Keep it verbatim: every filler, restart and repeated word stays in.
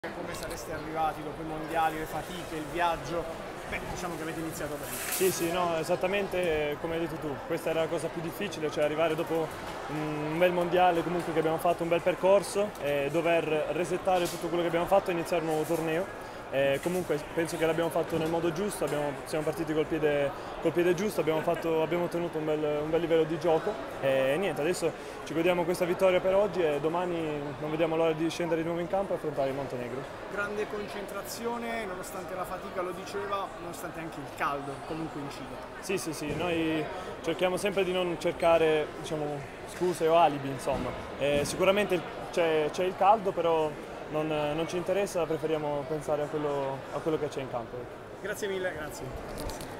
Come sareste arrivati dopo i mondiali, le fatiche, il viaggio? Beh, diciamo che avete iniziato bene. Sì, sì, no, esattamente come hai detto tu, questa era la cosa più difficile, cioè arrivare dopo un bel mondiale, comunque che abbiamo fatto un bel percorso e dover resettare tutto quello che abbiamo fatto e iniziare un nuovo torneo. E comunque penso che l'abbiamo fatto nel modo giusto, abbiamo, siamo partiti col piede, col piede giusto, abbiamo, fatto, abbiamo ottenuto un bel, un bel livello di gioco e niente, adesso ci godiamo questa vittoria per oggi e domani non vediamo l'ora di scendere di nuovo in campo e affrontare il Montenegro. Grande concentrazione, nonostante la fatica, lo diceva, nonostante anche il caldo comunque incide. Sì, sì, sì, noi cerchiamo sempre di non cercare, diciamo, scuse o alibi, insomma. Eh, sicuramente c'è il caldo, però non, non ci interessa, preferiamo pensare a quello, a quello che c'è in campo. Grazie mille, grazie.